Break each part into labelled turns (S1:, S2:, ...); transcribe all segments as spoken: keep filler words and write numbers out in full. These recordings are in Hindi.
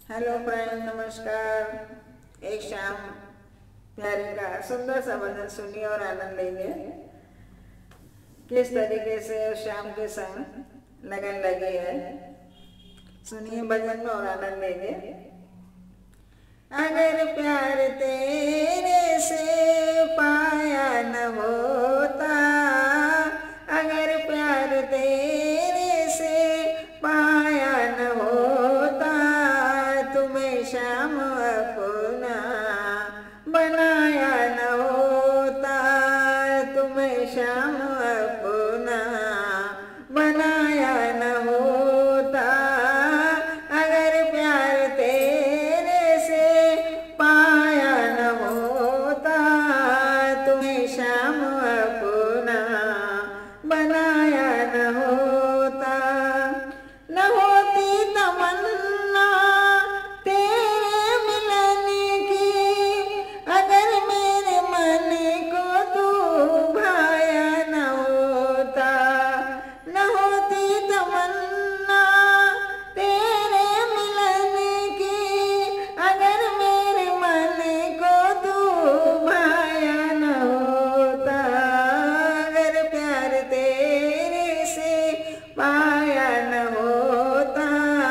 S1: हेलो फ्रेंड, नमस्कार। एक शाम प्यारे का सुंदर सा भजन सुनिए और आनंद लेंगे। किस तरीके से उस शाम के संग लगन लगी है, सुनिए भजन में और आनंद लेंगे। अगर प्यार तेरे से पाया न होता, अगर प्यार तेरे से पाया न होता, तुम्हें शाम अपना बनाया न होता, तुम्हें शाम अपना बनाया न होता। अगर प्यार तेरे से पाया न होता, तुम्हें शाम अपना बनाया न होता। न होती तमन्ना तेरे मिलने की, अगर मेरे मन को तू भाया न होता। न होती तमन्ना तेरे मिलने की, अगर मेरे मन को तू भाया न होता। अगर प्यार तेरे से पाया न होता,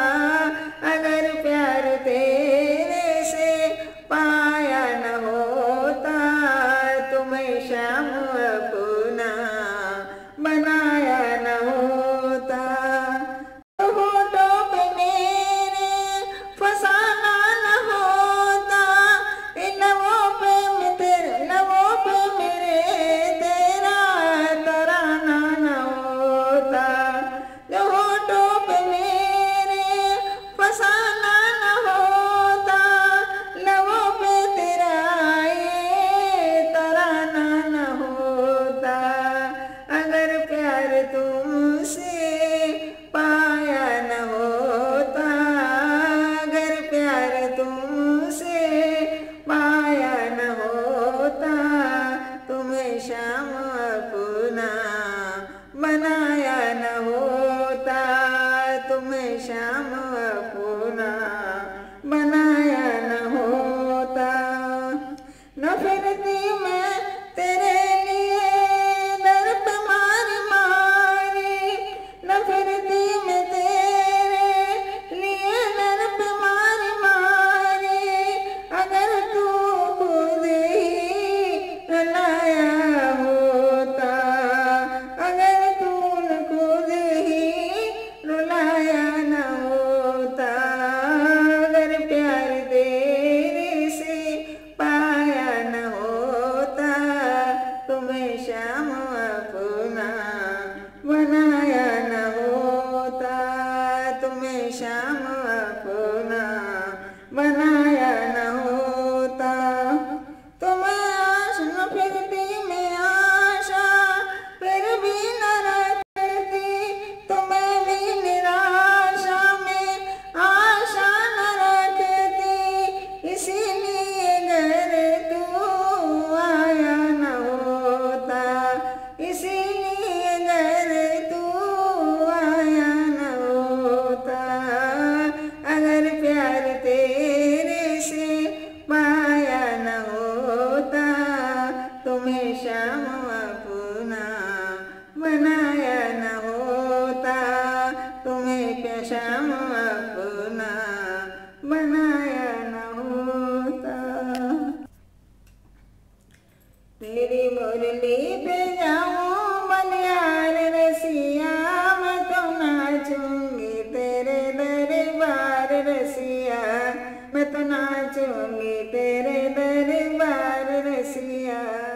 S1: अगर प्यार तेरे से पाया न होता, तुम्हें शाम अपना बनाया न होता। होठों पे मेरे फसाना न होता, इन लबों पे मैं तेरे लबों पे मेरे तेरा तराना न होता। जो होठों पे मेरे फसाना न होता, लबों पे तेरा ये तराना न होता। अगर प्यार तुमसे पाया न होता, अगर प्यार तुमसे पाया न होता, तुम्हें शाम अपना बनाया न होता, तुम्हें शाम अपना बनाया न होता। न फिरती मैं तेरे लिए दर पे मारी मारी, न फिरती मैं तेरे लिए दर पे मारी मारी, अगर तू खुद ही रुलाया होता, अगर तूने खुद ही रुलाया न होता। अगर प्यार तेरे से पाया न होता, तुम्हें शाम अपना बनाया न होता, तुम्हें शाम अपना बनाया न होता। तुम्हें आश न फिरती मैं आशा फिर भी न रखती, तुम्हें भी निराशा में आशा न रखती, इसीलिए घर तू आया न होता, इसीलिए घर तू आया न होता। अगर प्यार तेरे से पाया न होता, तुम्हें शाम अपना बनाया न होता, तुम्हें शाम अपना बनाया न होता। तेरी मुरली पे जाऊं बलियार रसिया, मैं तो नाचूंगी तेरे दरबार रसिया, मैं तो नाचूंगी तेरे दरबार रसिया।